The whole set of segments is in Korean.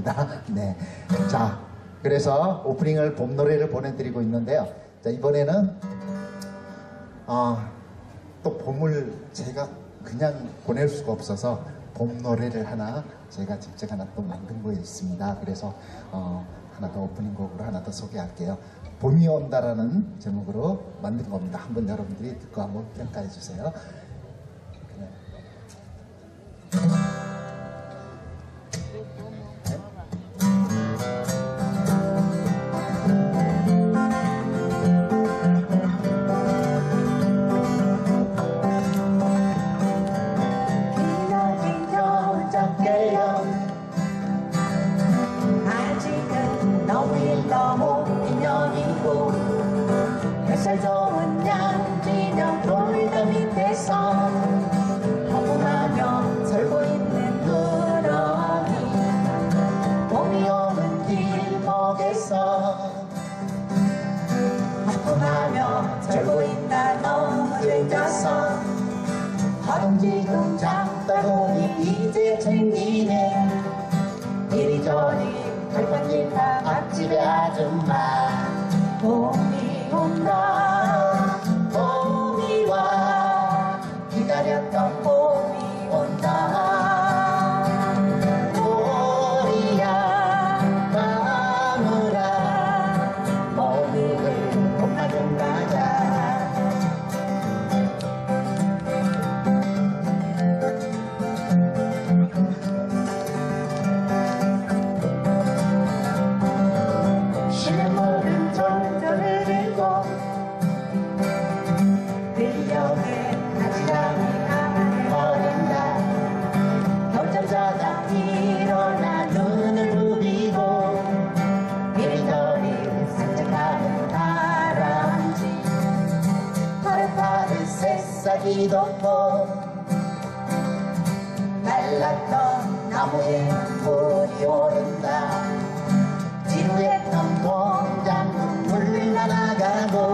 네. 자, 그래서 오프닝을 봄 노래를 보내드리고 있는데요. 자, 이번에는 또 봄을 제가 그냥 보낼 수가 없어서 봄 노래를 하나 제가 직접 하나 또 만든 거 있습니다. 그래서 하나 더 오프닝 곡으로 하나 더 소개할게요. 봄이 온다라는 제목으로 만든 겁니다. 한번 여러분들이 듣고 한번 평가해 주세요. 너무 인연이고 햇살 좋은 양진영 돌담 밑에서 허공하며 절고 있는 누렁이 봄이 오는 길목에서 허공하며 절고 있다 넘어져서 허둥지둥 장바구니 이제 챙기네 이리저리 발판기타 맛집의 아줌마 봄이 온다 봄이 와 기다렸던 봄이 온다 우리야 마누라 오늘 봄만 좀 가자 실물은 절절을 들고 들녘에 가지런히 가만히 거린다 겨울잠 자다 일어나 눈을 부비고 이리저리 산책하는 다람쥐 파릇파릇 새싹이 돋고 말랐던 나무에 불이 오른다 지루했던 공장 물러나가고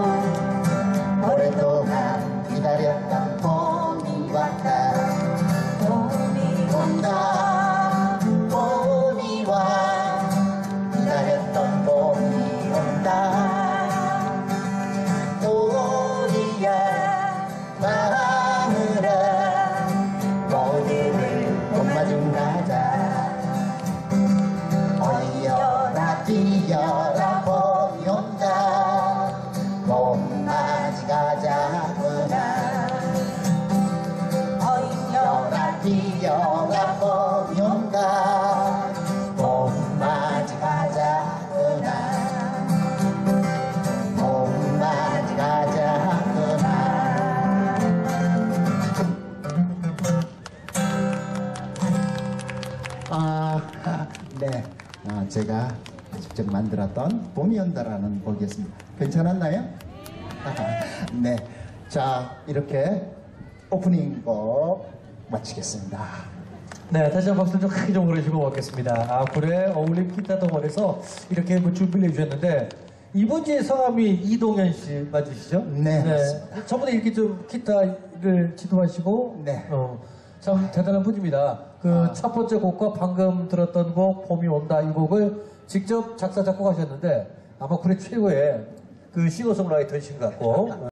오랫동안 기다렸던 봄이 왔다 봄이 온다 봄이 와 기다렸던 봄이 온다 우리야 마누라 모두를 봄만 좀 가자 어이여라 뛰어라 봄이 온다 봄맞이 가자꾸나 어이여라 뛰어라 봄이 온다 봄맞이 가자꾸나 봄맞이 가자꾸나 네. 제가 직접 만들었던 봄이 온다라는 곡이었습니다. 괜찮았나요? 네. 자, 이렇게 오프닝 곡 마치겠습니다. 네, 다시 한번 박수 좀 크게 좀 보내주시고 먹겠습니다. 굴에 어울림 기타 동원에서 이렇게 준비를 해주셨는데, 이분의 성함이 이동현 씨 맞으시죠? 네, 맞습니다. 저번에 이렇게 좀 기타를 지도하시고, 네. 참 대단한 분입니다. 첫 번째 곡과 방금 들었던 곡, 봄이 온다, 이 곡을 직접 작사, 작곡하셨는데, 아마 굴의 최고의 싱어송라이터이신 것 같고,